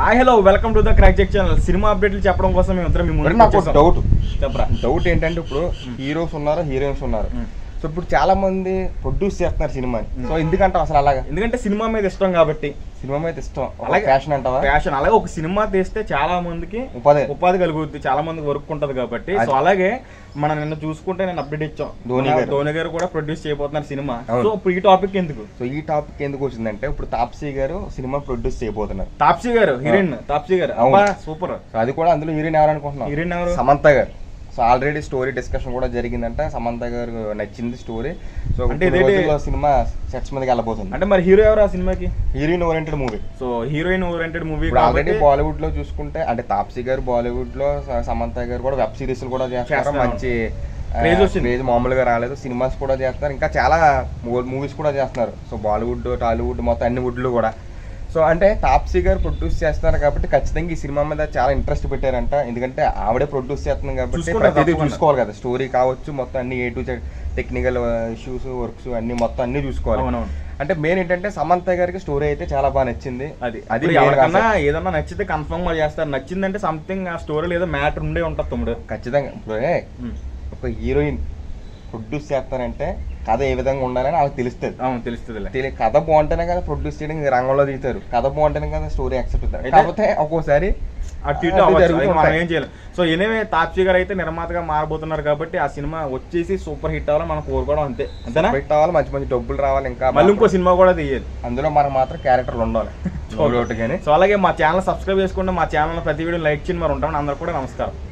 Hi hello welcome to the crack channel. Cinema అప్డేట్లు చెప్పడం కోసం మేము ఇద్దరం మీ ముందు నాకు డౌట్ ఏంటంటే ఇప్పుడు హీరోస్ ఉన్నారు, హీరోయిన్స్ ఉన్నారు. సో ఇప్పుడు చాలా మంది ప్రొడ్యూస్ చేస్తున్నారు సినిమాని. సో ఎందుకంటే అసలు అలాగా, ఎందుకంటే సినిమా మీద ఇష్టం కాబట్టి. సినిమా మీద ఇష్టం, అలాగే ప్యాషన్ అంటావా? ప్యాషన్. అలాగే ఒక సినిమా తీస్తే చాలా మందికి ఉపాధి కలుగుద్ది, చాలా మందికి వర్క్ ఉంటది కాబట్టి. సో అలాగే మనం నిన్న చూసుకుంటే నేను అప్డేట్ ఇచ్చాం, ధోని గారు కూడా ప్రొడ్యూస్ చేయబోతున్నారు సినిమా. సో ఇప్పుడు ఈ టాపిక్ ఎందుకు వచ్చిందంటే ఇప్పుడు తాప్సీ గారు సినిమా ప్రొడ్యూస్ చేయబోతున్నారు. తాప్సీ గారు హీరోయిన్, తాప్సీ గారు సూపర్. అది కూడా అందులో హీరోయిన్ ఎవరు అనుకుంటున్నాం? హీరోయిన్ ఎవరు? సమంత గారు. సో ఆల్రెడీ స్టోరీ డిస్కషన్ కూడా జరిగిందంట, సమంత గారు నచ్చింది స్టోరీ. సో అంటే సినిమా సెట్స్ మీదకి వెళ్ళబోతుంది. అంటే మరి హీరో ఎవరు ఆ సినిమాకి? Heroine oriented movie. So heroine oriented movie. Already Bollywood లో చూసుకుంటే అంటే తాప్సీ గారు బాలీవుడ్ లో, సమంత గారు కూడా వెబ్ సిరీస్ కూడా చేస్తారు, మంచి క్రేజ్ మామూలుగా రాలేదు. సినిమాస్ కూడా చేస్తారు, ఇంకా చాలా మూవీస్ కూడా చేస్తున్నారు. సో బాలీవుడ్, టాలీవుడ్ మొత్తం అన్ని వుడ్లు కూడా. సో అంటే తాప్సీ గారు ప్రొడ్యూస్ చేస్తున్నారు కాబట్టి ఖచ్చితంగా ఈ సినిమా మీద చాలా ఇంట్రెస్ట్ పెట్టారంట. ఎందుకంటే ఆవిడే ప్రొడ్యూస్ చేస్తుంది కాబట్టి ప్రతిదీ చూసుకోవాలి కదా, స్టోరీ కావచ్చు మొత్తం అన్ని A to Z technical issues, works అన్ని మొత్తం అన్ని చూసుకోవాలి. అంటే మెయిన్ ఏంటంటే సమంత గారికి స్టోరీ అయితే చాలా బాగా నచ్చింది. అది ఎవరికన్నా ఏదన్నా నచ్చితే కన్ఫర్మ్ గా చేస్తారు. నచ్చిందంటే సంథింగ్ ఆ స్టోరీ ఏదో మ్యాటర్ ఉండే ఉంటుంది తమ్ముడు. ఖచ్చితంగా ఇప్పుడే ఒక హీరోయిన్ ప్రొడ్యూస్ చేస్తారంటే కథ ఏ విధంగా ఉండాలని వాళ్ళకి తెలుస్తుంది. కథ బాగుంటేనే కదా ప్రొడ్యూస్ చేయడం రంగంలో దిగుతారు, కథ బాగుంటేనే కదా స్టోరీ యాక్సెప్ట్ అవుతారు. కాకపోతే ఒక్కోసారి ఏం చేయాలి. సో ఎనివే తాప్సీ గారు అయితే నిర్మాతగా మారబోతున్నారు కాబట్టి ఆ సినిమా వచ్చేసి సూపర్ హిట్ అవ్వాలి మనం కోరుకోవడం అంతే. అంతేనా? హిట్ అవ్వాలి, మంచి మంచి డబ్బులు రావాలి, ఇంకా మళ్ళీ ఇంకో సినిమా కూడా తీయాలి. అందులో మనకు మాత్రం క్యారెక్టర్లు ఉండాలి. సో అలాగే మా ఛానల్ సబ్స్క్రైబ్ చేసుకుంటే మా ఛానల్ ప్రతి వీడియో లైక్ చేయండి. మరి ఉంటామని అందరూ కూడా నమస్కారం.